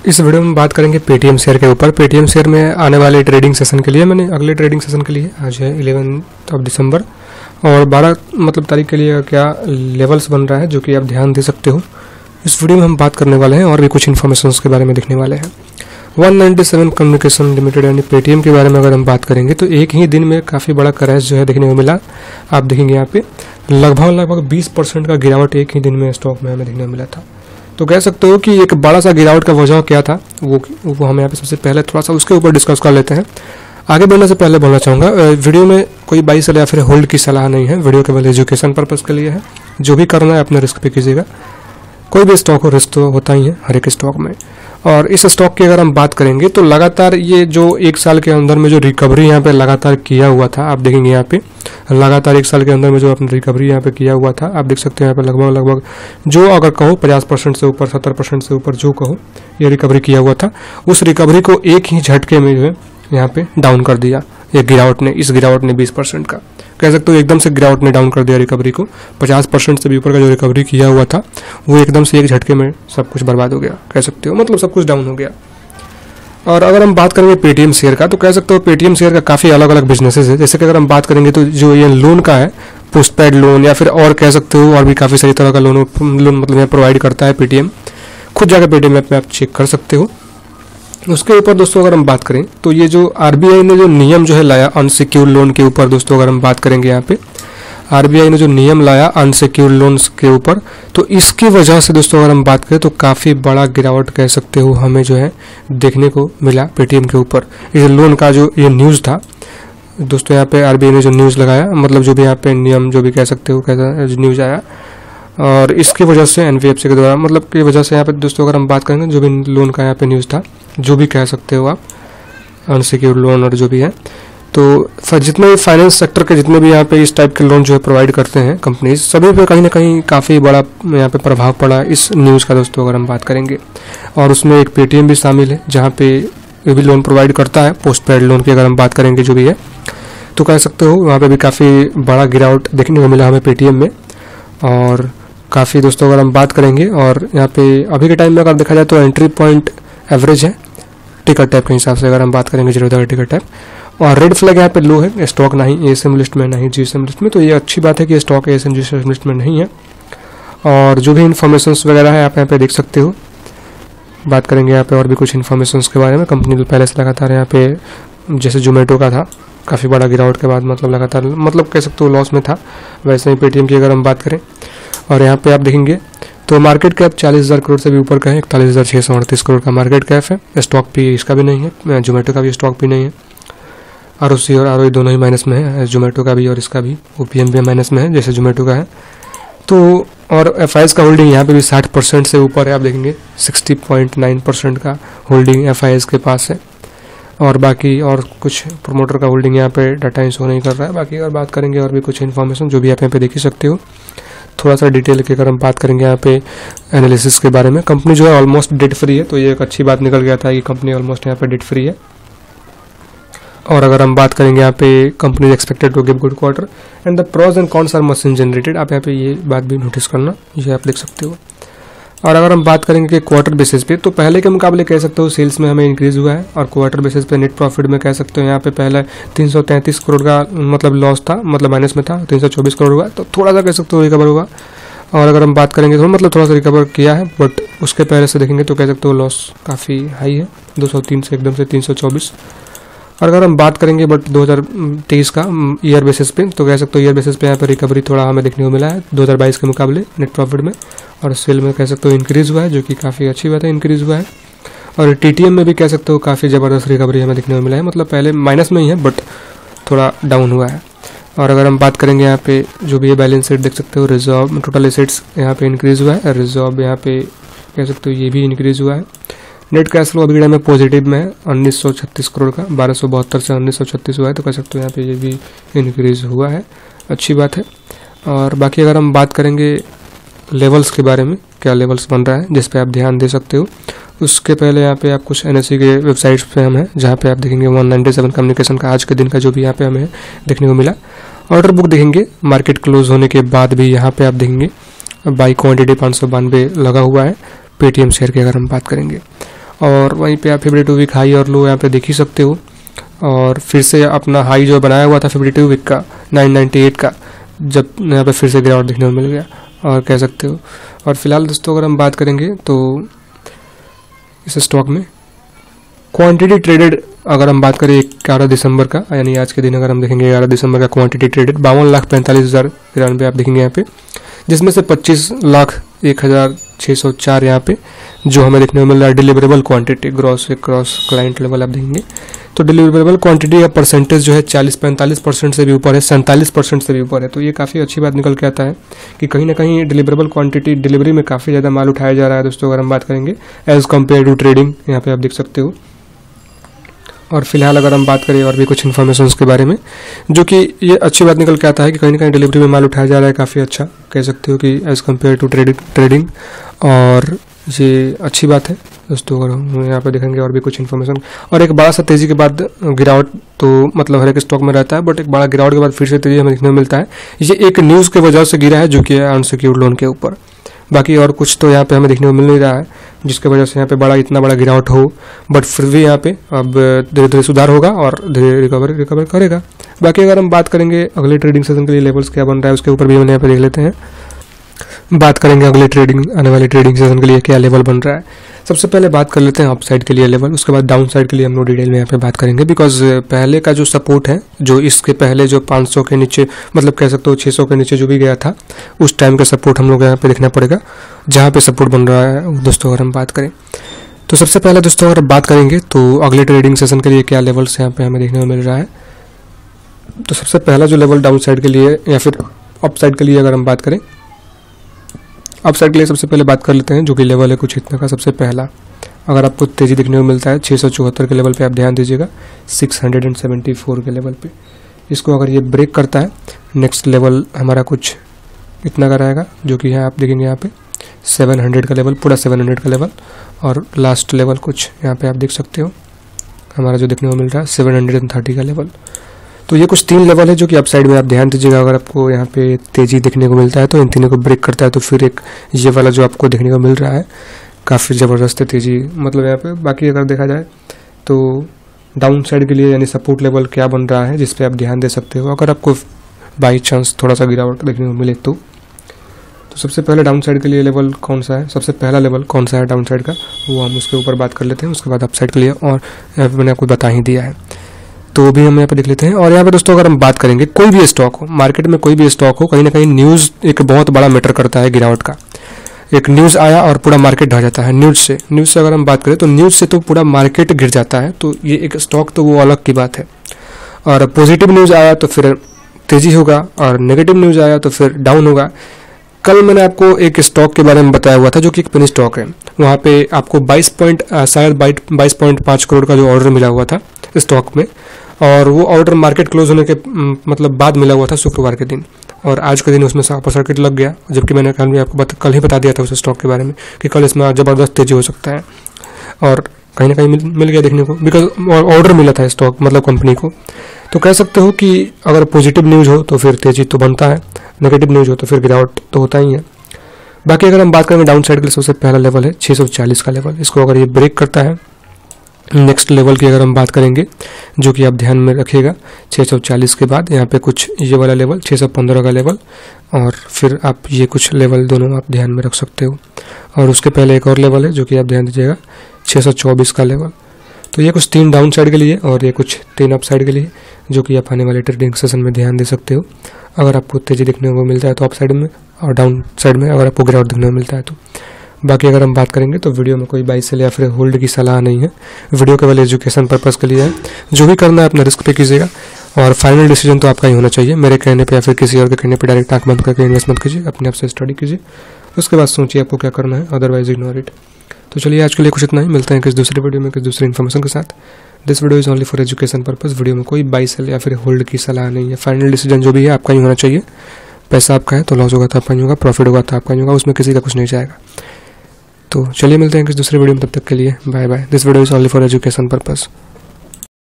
इस वीडियो में बात करेंगे पेटीएम शेयर के ऊपर। पेटीएम शेयर में आने वाले ट्रेडिंग सेशन के लिए मैंने अगले ट्रेडिंग सेशन के लिए आज है 11 दिसंबर और 12 तारीख के लिए क्या लेवल्स बन रहा है जो कि आप ध्यान दे सकते हो। इस वीडियो में हम बात करने वाले हैं और भी कुछ इन्फॉर्मेशन के बारे में देखने वाले हैं। 197 कम्युनिकेशन लिमिटेड यानी पेटीएम के बारे में अगर हम बात करेंगे तो एक ही दिन में काफ़ी बड़ा क्रैश जो है देखने को मिला। आप देखेंगे यहाँ पे लगभग 20% का गिरावट एक ही दिन में स्टॉक में हमें देखने को मिला था। तो कह सकते हो कि एक बड़ा सा गिरावट का वजह क्या था वो हम यहाँ पे सबसे पहले थोड़ा सा उसके ऊपर डिस्कस कर लेते हैं। आगे बढ़ने से पहले बोलना चाहूँगा वीडियो में कोई बाई सेल या फिर होल्ड की सलाह नहीं है। वीडियो केवल एजुकेशन पर्पज़ के लिए है। जो भी करना है अपने रिस्क पे कीजिएगा। कोई भी स्टॉक हो रिस्क तो होता ही है हर एक स्टॉक में। और इस स्टॉक की अगर हम बात करेंगे तो लगातार ये जो एक साल के अंदर में जो रिकवरी यहाँ पे लगातार किया हुआ था, आप देखेंगे यहाँ पे लगातार एक साल के अंदर में जो अपनी रिकवरी यहाँ पे किया हुआ था, आप देख सकते हैं यहाँ पे लगभग जो अगर कहो 50% से ऊपर 70% से ऊपर जो कहो ये रिकवरी किया हुआ था। उस रिकवरी को एक ही झटके में जो है यहाँ पे डाउन कर दिया ये गिरावट ने। इस गिरावट ने 20% का कह सकते हो एकदम से गिरावट ने डाउन कर दिया रिकवरी को। 50% से भी ऊपर का जो रिकवरी किया हुआ था वो एकदम से एक झटके में सब कुछ बर्बाद हो गया, कह सकते हो मतलब सब कुछ डाउन हो गया। और अगर हम बात करेंगे पेटीएम शेयर का तो कह सकते हो पेटीएम शेयर का काफ़ी अलग अलग बिजनेसेस है। जैसे कि अगर हम बात करेंगे तो जो ये लोन का है पोस्टपेड लोन या फिर और कह सकते हो और भी काफ़ी सारी तरह का लोन मतलब यहाँ प्रोवाइड करता है पेटीएम। खुद जाकर पेटीएम ऐप में आप चेक कर सकते हो। उसके ऊपर दोस्तों अगर हम बात करें तो ये जो आरबीआई ने जो नियम जो है लाया अनसिक्योर्ड लोन के ऊपर, दोस्तों अगर हम बात करेंगे यहाँ पे आरबीआई ने जो नियम लाया अनसिक्योर्ड लोन्स के ऊपर, तो इसकी वजह से दोस्तों अगर हम बात करें तो काफ़ी बड़ा गिरावट कह सकते हो हमें जो है देखने को मिला पेटीएम के ऊपर। इस लोन का जो ये न्यूज़ था दोस्तों, यहाँ पे आरबीआई ने जो न्यूज़ लगाया मतलब जो भी यहाँ पे नियम जो भी कह सकते हो कैसा न्यूज़ आया और इसकी वजह से एनबीएफसी के द्वारा मतलब की वजह से यहाँ पे दोस्तों अगर हम बात करेंगे जो भी लोन का यहाँ पे न्यूज़ था जो भी कह सकते हो आप अनसिक्योर्ड लोन और जो भी है, तो जितने भी फाइनेंस सेक्टर के जितने भी यहाँ पे इस टाइप के लोन जो है प्रोवाइड करते हैं कंपनीज, सभी पे कहीं ना कहीं काफ़ी बड़ा यहाँ पे प्रभाव पड़ा इस न्यूज़ का दोस्तों अगर हम बात करेंगे। और उसमें एक पेटीएम भी शामिल है जहाँ पे ये भी लोन प्रोवाइड करता है पोस्टपेड लोन की अगर हम बात करेंगे जो भी है, तो कह सकते हो वहाँ पर भी काफ़ी बड़ा गिरावट देखने को मिला हमें पेटीएम में। और काफ़ी दोस्तों अगर हम बात करेंगे और यहाँ पे अभी के टाइम में अगर देखा जाए तो एंट्री पॉइंट एवरेज है टिकट टाइप के हिसाब से अगर हम बात करेंगे 0 टिकट टाइप। और रेड फ्लैग यहाँ पे लो है, स्टॉक नहीं एएसएम लिस्ट में नहीं जीएसएम लिस्ट में, तो ये अच्छी बात है कि स्टॉक एएसएम जीएसएम लिस्ट में नहीं है। और जो भी इन्फॉर्मेशन वगैरह है आप यहाँ पे देख सकते हो। बात करेंगे यहाँ पे और भी कुछ इन्फॉर्मेशन के बारे में। कंपनी पहले से लगातार यहाँ पे जैसे जोमेटो का था काफ़ी बड़ा गिरावट के बाद मतलब लगातार मतलब कह सकते हो लॉस में था, वैसे ही पेटीएम की अगर हम बात करें। और यहाँ पे आप देखेंगे तो मार्केट कैप 40,000 करोड़ से भी ऊपर का है, 41,638 करोड़ का मार्केट कैप है। स्टॉक भी इसका भी नहीं है, जोमेटो का भी स्टॉक भी नहीं है। आरओसी और आरओई दोनों ही माइनस में है, जोमेटो का भी और इसका भी। ओपीएम भी माइनस में है जैसे जोमेटो का है। तो और एफआईएस का होल्डिंग यहाँ पे भी 60% से ऊपर है। आप देखेंगे 60.9% का होल्डिंग एफआईएस के पास है। और बाकी और कुछ प्रमोटर का होल्डिंग यहाँ पे डाटा शो नहीं कर रहा है। बाकी अगर बात करेंगे और भी कुछ इन्फॉर्मेशन जो भी आप यहाँ पे देख ही सकते हो। थोड़ा सा डिटेल के अगर हम बात करेंगे यहाँ पे एनालिसिस के बारे में, कंपनी जो है ऑलमोस्ट डेट फ्री है, तो ये एक अच्छी बात निकल गया था कि कंपनी ऑलमोस्ट यहाँ पे डेट फ्री है। और अगर हम बात करेंगे यहाँ पे company expected to give good quarter and the pros and cons are machine generated, आप यहाँ पे ये बात भी नोटिस करना, ये आप देख सकते हो। और अगर हम बात करेंगे कि क्वार्टर बेसिस पे तो पहले के मुकाबले कह सकते हो सेल्स में हमें इंक्रीज हुआ है। और क्वार्टर बेसिस पे नेट प्रॉफिट में कह सकते हो यहाँ पे पहले 333 करोड़ का मतलब लॉस था, मतलब माइनस में था, 324 करोड़ हुआ, तो थोड़ा सा कह सकते हो रिकवर हुआ। और अगर हम बात करेंगे तो मतलब थोड़ा सा रिकवर किया है, बट उसके पहले से देखेंगे तो कह सकते हो लॉस काफ़ी हाई है, 203 से एकदम से 324। और अगर हम बात करेंगे बट 2023 का ईयर बेसिस पे तो कह सकते हो ईयर बेसिस पे यहाँ पे रिकवरी थोड़ा हमें देखने को मिला है 2022 के मुकाबले नेट प्रॉफिट में। और सेल में कह सकते हो इंक्रीज हुआ है जो कि काफ़ी अच्छी बात है, इंक्रीज हुआ है। और टीटीएम में भी कह सकते हो काफ़ी ज़बरदस्त रिकवरी हमें देखने को मिला है, मतलब पहले माइनस में ही है बट थोड़ा डाउन हुआ है। और अगर हम बात करेंगे यहाँ पे जो भी ये बैलेंस शीट देख सकते हो, रिजर्व टोटल एसेट्स यहाँ पे इंक्रीज हुआ है, रिजर्व यहाँ पे कह सकते हो ये भी इंक्रीज हुआ है। नेट कैश फ्लो अभी में पॉजिटिव में है 1936 करोड़ का, 1272 से 1936 हुआ है, तो कह सकते हो यहाँ पे ये भी इंक्रीज हुआ है, अच्छी बात है। और बाकी अगर हम बात करेंगे लेवल्स के बारे में, क्या लेवल्स बन रहा है जिस पे आप ध्यान दे सकते हो, उसके पहले यहाँ पे आप कुछ एनएससी के वेबसाइट्स पे हम हैं जहाँ पे आप देखेंगे 197 कम्युनिकेशन का आज के दिन का जो भी यहाँ पे हमें देखने को मिला। ऑर्डर बुक देखेंगे मार्केट क्लोज होने के बाद भी यहाँ पे आप देखेंगे बाई क्वांटिटी 592 लगा हुआ है पेटीएम शेयर की अगर हम बात करेंगे। और वहीं पे आप 52 वीक हाई और लो यहाँ पे देख ही सकते हो। और फिर से अपना हाई जो बनाया हुआ था 52 वीक का 998 का, जब यहाँ पे फिर से गिरावट देखने को मिल गया और कह सकते हो। और फिलहाल दोस्तों अगर हम बात करेंगे तो इस स्टॉक में क्वांटिटी ट्रेडेड अगर हम बात करें 11 दिसंबर का, यानी आज के दिन अगर हम देखेंगे 11 दिसंबर का क्वांटिटी ट्रेडेड 52,45,093 आप देखेंगे यहाँ पे, जिसमें से 25,01,604 यहाँ पे जो हमें देखने को मिल रहा है deliverable quantity gross client level आप देखेंगे। तो डिलीवरेबल क्वांटिटी का परसेंटेज जो है 40-45% से भी ऊपर है, 47% से भी ऊपर है। तो ये काफ़ी अच्छी बात निकल के आता है कि कहीं ना कहीं डिलीवरेबल क्वांटिटी डिलीवरी में काफ़ी ज़्यादा माल उठाया जा रहा है दोस्तों, अगर हम बात करेंगे एज कम्पेयर टू ट्रेडिंग, यहाँ पे आप देख सकते हो। और फिलहाल अगर हम बात करें और भी कुछ इन्फॉर्मेशन के बारे में, जो कि ये अच्छी बात निकल के आता है कि कहीं ना कहीं डिलीवरी में माल उठाया जा रहा है, काफ़ी अच्छा कह सकते हो कि एज कम्पेयर टू ट्रेडिंग, और ये अच्छी बात है दोस्तों। अगर हम यहाँ पे देखेंगे और भी कुछ इन्फॉर्मेशन, और एक बड़ा सा तेजी के बाद गिरावट तो मतलब हर एक स्टॉक में रहता है, बट एक बड़ा गिरावट के बाद फिर से तेजी हमें देखने को मिलता है। ये एक न्यूज़ के वजह से गिरा है जो कि अनसिक्योर्ड लोन के ऊपर, बाकी और कुछ तो यहाँ पे हमें देखने को मिल नहीं रहा है जिसके वजह से यहाँ पे इतना बड़ा गिरावट हो। बट फिर भी यहाँ पे अब धीरे धीरे सुधार होगा और धीरे रिकवर करेगा। बाकी अगर हम बात करेंगे अगले ट्रेडिंग सेशन के लिए लेवल्स क्या बन रहा है उसके ऊपर भी हम यहाँ पे देख लेते हैं। बात करेंगे अगले आने वाले ट्रेडिंग सेशन के लिए क्या लेवल बन रहा है। सबसे पहले बात कर लेते हैं अप साइड के लिए लेवल, उसके बाद डाउन साइड के लिए हम लोग डिटेल में यहाँ पे बात करेंगे। बिकॉज पहले का जो सपोर्ट है, जो इसके पहले जो 500 के नीचे मतलब कह सकते हो 600 के नीचे जो भी गया था, उस टाइम का सपोर्ट हम लोग यहाँ पे देखना पड़ेगा जहाँ पे सपोर्ट बन रहा है दोस्तों। अगर हम बात करें तो सबसे पहले दोस्तों अगर बात करेंगे तो अगले ट्रेडिंग सेशन के लिए क्या लेवल्स यहाँ पे हमें देखने को मिल रहा है। तो सबसे पहला जो लेवल डाउन साइड के लिए या फिर अप साइड के लिए अगर हम बात करें, अप साइड के लिए सबसे पहले बात कर लेते हैं जो कि लेवल है कुछ इतना का। सबसे पहला अगर आपको तेजी दिखने को मिलता है 674 के लेवल पे, आप ध्यान दीजिएगा 674 के लेवल पे। इसको अगर ये ब्रेक करता है, नेक्स्ट लेवल हमारा कुछ इतना का रहेगा जो कि यहाँ आप देखेंगे यहाँ पे 700 का लेवल, पूरा 700 का लेवल, और लास्ट लेवल कुछ यहाँ पे आप देख सकते हो हमारा जो देखने को मिल रहा है 730 का लेवल। तो ये कुछ 3 लेवल है जो कि अप साइड में आप ध्यान दीजिएगा। अगर आपको यहाँ पे तेजी देखने को मिलता है तो इन तीनों को ब्रेक करता है तो फिर एक ये वाला जो आपको देखने को मिल रहा है काफ़ी ज़बरदस्त है तेजी मतलब यहाँ पे। बाकी अगर देखा जाए तो डाउन साइड के लिए यानी सपोर्ट लेवल क्या बन रहा है जिस पे आप ध्यान दे सकते हो अगर आपको बाई चांस थोड़ा सा गिरावट देखने को मिले तो सबसे पहले डाउन साइड के लिए लेवल कौन सा है, सबसे पहला लेवल कौन सा है डाउन साइड का, वो हम उसके ऊपर बात कर लेते हैं। उसके बाद अप साइड के लिए और यहाँ पे मैंने आपको बता ही दिया है तो भी हम यहाँ पे देख लेते हैं। और यहाँ पे दोस्तों अगर हम बात करेंगे कोई भी स्टॉक हो, मार्केट में कोई भी स्टॉक हो, कहीं ना कहीं न्यूज़ एक बहुत बड़ा मैटर करता है गिरावट का। एक न्यूज़ आया और पूरा मार्केट ढह जाता है न्यूज़ से अगर हम बात करें तो न्यूज़ से तो पूरा मार्केट गिर जाता है। तो ये एक स्टॉक तो वो अलग की बात है। और पॉजिटिव न्यूज़ आया तो फिर तेजी होगा और नेगेटिव न्यूज़ आया तो फिर डाउन होगा। कल मैंने आपको एक स्टॉक के बारे में बताया हुआ था जो कि एक पेनी स्टॉक है, वहाँ पे आपको 22.5 करोड़ का जो ऑर्डर मिला हुआ था स्टॉक में, और वो ऑर्डर मार्केट क्लोज होने के मतलब बाद मिला हुआ था शुक्रवार के दिन, और आज के दिन उसमें अपर सर्किट लग गया। जबकि मैंने कल भी आपको कल ही बता दिया था उस स्टॉक के बारे में कि कल इसमें ज़बरदस्त तेजी हो सकता है, और कहीं ना कहीं मिल गया देखने को, बिकॉज ऑर्डर मिला था स्टॉक मतलब कंपनी को। तो कह सकते हो कि अगर पॉजिटिव न्यूज़ हो तो फिर तेजी तो बनता है, नेगेटिव न्यूज़ हो तो फिर गिरावट तो होता ही है। बाकी अगर हम बात करेंगे डाउन साइड के लिए सबसे पहला लेवल है 640 का लेवल। इसको अगर ये ब्रेक करता है, नेक्स्ट लेवल की अगर हम बात करेंगे जो कि आप ध्यान में रखिएगा 640 के बाद यहाँ पे कुछ ये वाला लेवल 615 का लेवल, और फिर आप ये कुछ लेवल दोनों आप ध्यान में रख सकते हो। और उसके पहले एक और लेवल है जो कि आप ध्यान दीजिएगा 624 का लेवल। तो ये कुछ 3 डाउन साइड के लिए और ये कुछ 3 अप साइड के लिए जो कि आप आने वाले ट्रेडिंग सेशन में ध्यान दे सकते हो। अगर आपको तेजी देखने को मिलता है तो अप साइड में, और डाउन साइड में अगर आपको गिरावट देखने को मिलता है तो। बाकी अगर हम बात करेंगे तो वीडियो में कोई बाई सेल या फिर होल्ड की सलाह नहीं है, वीडियो केवल एजुकेशन पर्पस के लिए है। जो भी करना है अपना रिस्क पे कीजिएगा और फाइनल डिसीजन तो आपका ही होना चाहिए। मेरे कहने पे या फिर किसी और के कहने पे डायरेक्ट आंख बंद करके इन्वेस्टमेंट कीजिए, अपने आप से स्टडी कीजिए, उसके बाद सोचिए आपको क्या करना है, अदरवाइज इग्नोर इट। तो चलिए आज के लिए कुछ इतना ही, मिलते हैं किसी दूसरे वीडियो में किसी दूसरी इन्फॉर्मेशन के साथ। This video is only for education purpose. Video में कोई बाई सेल या फिर होल्ड की सलाह नहीं है। फाइनल डिसीजन जो भी है आपका ही होना चाहिए। पैसा आपका है तो लॉस होगा तो आपका नहीं होगा, प्रॉफिट होगा तो आपका नहीं होगा, उसमें किसी का कुछ नहीं जाएगा। तो चलिए मिलते हैं किसी दूसरे वीडियो में, तब तक के लिए bye bye. This video is only for education purpose.